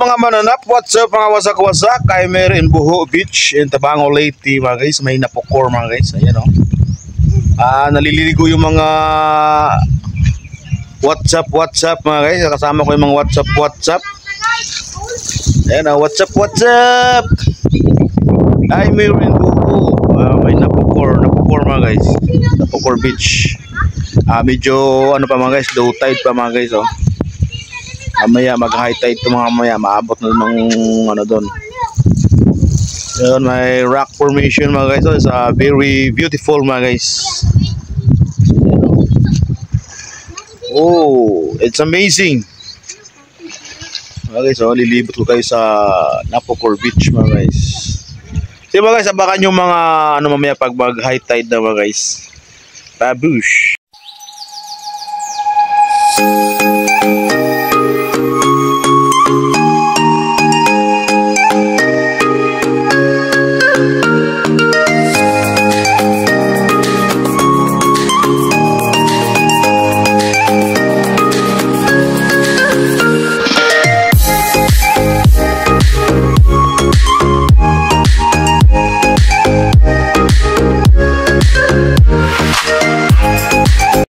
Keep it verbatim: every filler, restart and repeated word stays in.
mga mananap? What's up mga wasak-wasak? I'm here in Boho Beach in Tabango Leyte mga guys. May napokor mga guys. Ayan o. Oh. Ah, naliligo yung mga WhatsApp WhatsApp mga guys. Kasama ko yung mga WhatsApp WhatsApp. Ayan o. Oh. WhatsApp WhatsApp. I'm here in Boho. Ah, may napokor. Napokor mga guys. Napokor Beach. Ah, medyo ano pa mga guys. Low tide pa mga guys o. Oh. Mamaya mag high tide ito mga mamaya, maabot na ng ano doon. Yun, may rock formation mga guys. So, it's uh, very beautiful mga guys. Oh, it's amazing mga guys. So, lilibot ko kayo sa Napocor Beach mga guys. So mga guys, abakan yung mga ano mamaya pag mag high tide na mga guys. Babush. Thank you.